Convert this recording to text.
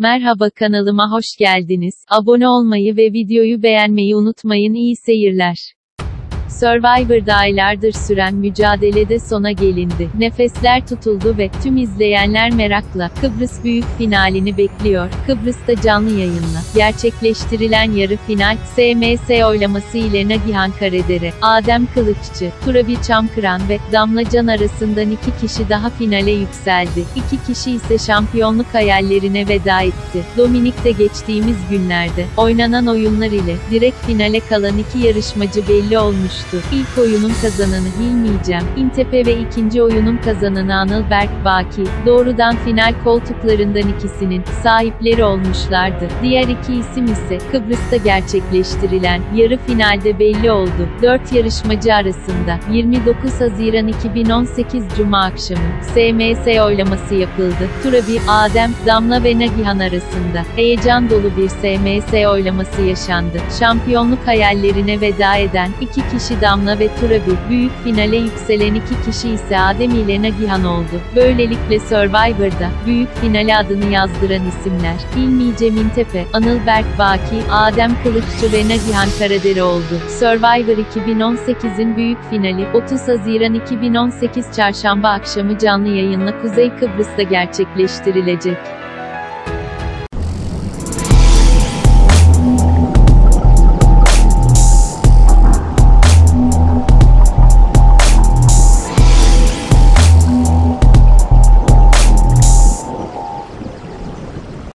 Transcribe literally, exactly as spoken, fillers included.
Merhaba, kanalıma hoş geldiniz. Abone olmayı ve videoyu beğenmeyi unutmayın. İyi seyirler. Survivor'da aylardır süren mücadelede sona gelindi. Nefesler tutuldu ve tüm izleyenler merakla Kıbrıs büyük finalini bekliyor. Kıbrıs'ta canlı yayınla gerçekleştirilen yarı final, S M S oylaması ile Nagihan Karadere, Adem Kılıççı, Turabi Çamkıran ve Damla Can arasından iki kişi daha finale yükseldi. İki kişi ise şampiyonluk hayallerine veda etti. Dominik'te geçtiğimiz günlerde oynanan oyunlar ile direkt finale kalan iki yarışmacı belli olmuştu. İlk oyunun kazananı Hilmi Cem İntepe ve ikinci oyunun kazananı Anıl Berk Baki, doğrudan final koltuklarından ikisinin sahipleri olmuşlardı. Diğer iki isim ise Kıbrıs'ta gerçekleştirilen yarı finalde belli oldu. dört yarışmacı arasında yirmi dokuz Haziran iki bin on sekiz Cuma akşamı S M S oylaması yapıldı. Turabi, Adem, Damla ve Nagihan arasında heyecan dolu bir S M S oylaması yaşandı. Şampiyonluk hayallerine veda eden iki kişi Damla ve Turabi, büyük finale yükselen iki kişi ise Adem ile Nagihan oldu. Böylelikle Survivor'da büyük finale adını yazdıran isimler Hilmi Cem İntepe, Anıl Berk Baki, Adem Kılıççı ve Nagihan Karadere oldu. Survivor iki bin on sekizin büyük finali otuz Haziran iki bin on sekiz Çarşamba akşamı canlı yayınla Kuzey Kıbrıs'ta gerçekleştirilecek.